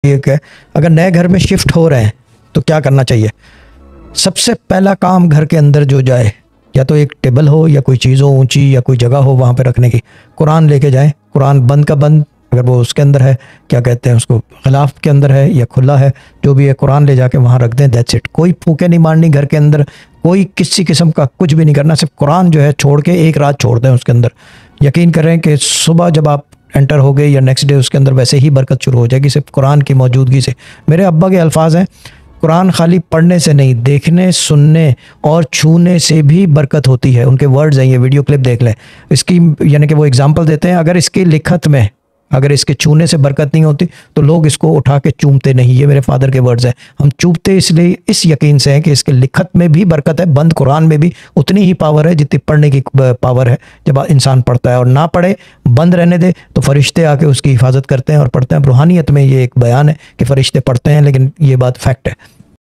एक है, अगर नए घर में शिफ्ट हो रहे हैं तो क्या करना चाहिए। सबसे पहला काम घर के अंदर जो जाए, या तो एक टेबल हो या कोई चीज़ हो ऊंची या कोई जगह हो वहाँ पे रखने की, कुरान लेके जाएं। कुरान बंद का बंद, अगर वो उसके अंदर है, क्या कहते हैं उसको, गिलाफ के अंदर है या खुला है, जो भी है कुरान ले जाके वहाँ रख दें। That's it. कोई फूके नहीं मारनी घर के अंदर, कोई किसी किस्म का कुछ भी नहीं करना, सिर्फ कुरान जो है छोड़ के एक रात छोड़ दें उसके अंदर। यकीन करें कि सुबह जब आप एंटर हो गए या नेक्स्ट डे उसके अंदर वैसे ही बरकत शुरू हो जाएगी, सिर्फ कुरान की मौजूदगी से। मेरे अब्बा के अल्फाज हैं, कुरान खाली पढ़ने से नहीं, देखने, सुनने और छूने से भी बरकत होती है। उनके वर्ड्स हैं, ये वीडियो क्लिप देख लें इसकी। यानी कि वो एग्जांपल देते हैं, अगर इसकी लिखत में, अगर इसके छूने से बरकत नहीं होती तो लोग इसको उठा के चूमते नहीं। ये मेरे फादर के वर्ड्स हैं। हम चूमते इसलिए इस यकीन से हैं कि इसके लिखत में भी बरकत है, बंद कुरान में भी उतनी ही पावर है जितनी पढ़ने की पावर है। जब इंसान पढ़ता है और ना पढ़े, बंद रहने दे, तो फरिश्ते आके उसकी हिफाजत करते हैं और पढ़ते हैं। रूहानियत में ये एक बयान है कि फरिश्ते पढ़ते हैं, लेकिन ये बात फैक्ट है।